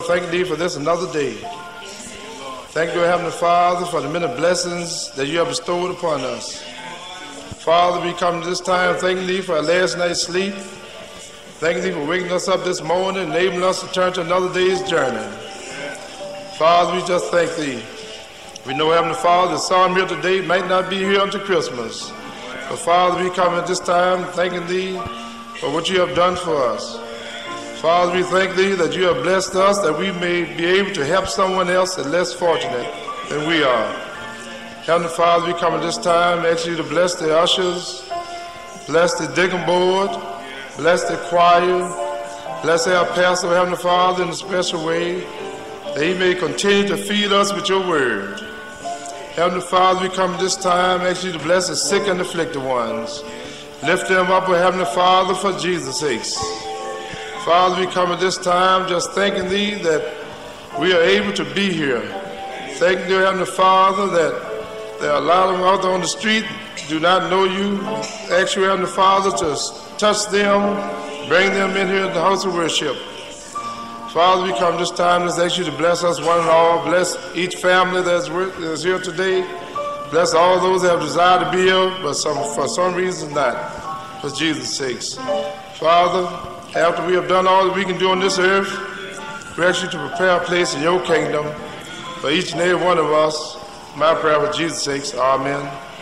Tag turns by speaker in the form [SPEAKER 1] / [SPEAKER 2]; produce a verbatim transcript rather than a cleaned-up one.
[SPEAKER 1] Thank thee for this another day. Thank you, Heavenly Father, for the many blessings that you have bestowed upon us. Father, we come to this time thanking thee for our last night's sleep. Thanking thee for waking us up this morning, enabling us to turn to another day's journey. Father, we just thank thee. We know, Heavenly Father, the psalm here today might not be here until Christmas. But Father, we come at this time thanking thee for what you have done for us. Father, we thank thee that you have blessed us, that we may be able to help someone else that's less fortunate than we are. Heavenly Father, we come at this time, ask you to bless the ushers, bless the deacon board, bless the choir, bless our pastor, Heavenly Father, in a special way, that he may continue to feed us with your word. Heavenly Father, we come this time, ask you to bless the sick and afflicted ones. Lift them up, O Heavenly Father, for Jesus' sake. Father, we come at this time just thanking thee that we are able to be here. Thanking you, Heavenly Father, that there are a lot of them out there on the street do not know you. Ask you, Heavenly Father, to touch them, bring them in here to the house of worship. Father, we come this time, let's ask you to bless us one and all. Bless each family that's, that's here today. Bless all those that have desired to be here, but some, for some reason not, for Jesus' sakes. Father, after we have done all that we can do on this earth, we ask you to prepare a place in your kingdom for each and every one of us. My prayer for Jesus' sakes. Amen.